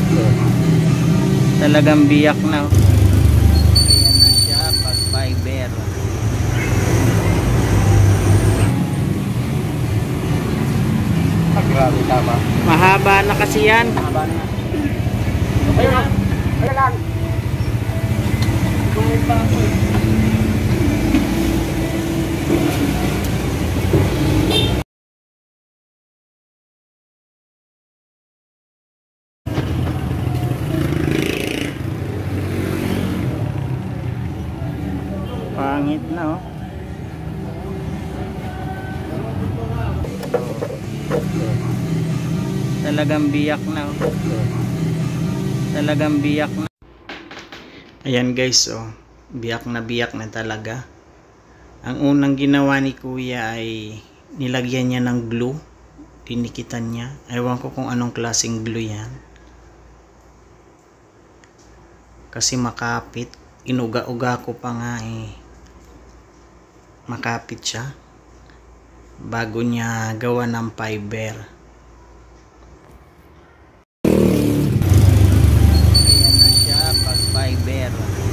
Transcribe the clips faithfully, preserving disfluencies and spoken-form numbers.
Talagang biyak na. Ayan na siya pag fiber. Ah, grabe, tama. Mahaba na kasi yan. Mahaba na nga. Okay lang. Okay lang. Kulit pa ako eh. Pangit na oh. Talagang biyak na oh. Talagang biyak na. Ayan guys oh. Biyak na biyak na talaga. Ang unang ginawa ni kuya ay nilagyan niya ng glue. Dinikitan niya. Ewan ko kung anong klaseng glue yan. Kasi makapit. Inuga-uga ko pa nga eh. Makapit siya bago niya gawa ng fiber. Ayan na siya pag fiber.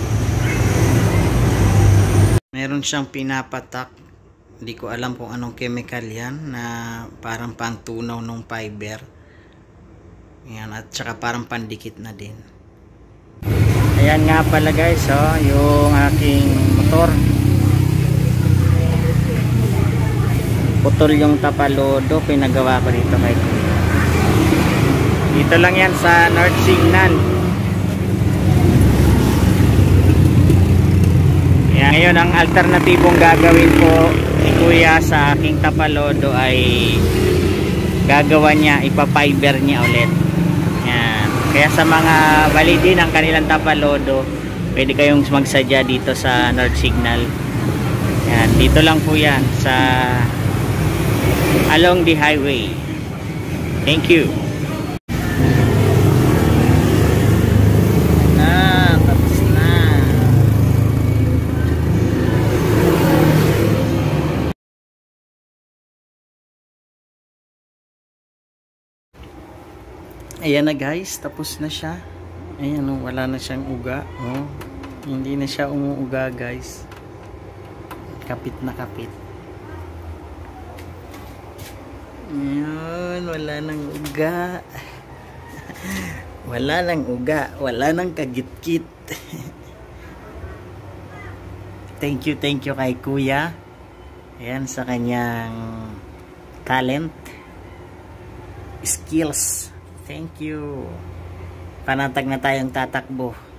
Meron siyang pinapatak, hindi ko alam kung anong chemical yan, na parang pangtunaw ng fiber. Ayan, at saka parang pandikit na din. Ayan nga pala guys oh, yung aking motor. Putol yung tapalodo, pinagawa ko dito kay kuya. Dito lang yan sa North Signal. Ayan, ngayon ang alternatibong gagawin ko ni kuya sa aking tapalodo ay gagawa niya, ipa-fiber niya ulit. Ayan. Kaya sa mga validin ang kanilang tapalodo, pwede kayong magsadya dito sa North Signal. Ayan, dito lang po yan sa along the highway. Thank you. Na, tapos na. Ayan na guys, tapos na siya. Ayan oh, wala na siyang uga. Oh, hindi na siya umuuga guys. Kapit na kapit. Ayan, wala nang uga. Wala nang uga. Wala nang kagit-kit. Thank you, thank you kay kuya. Ayan, sa kanyang talent, skills. Thank you. Panatag na tayong tatakbo.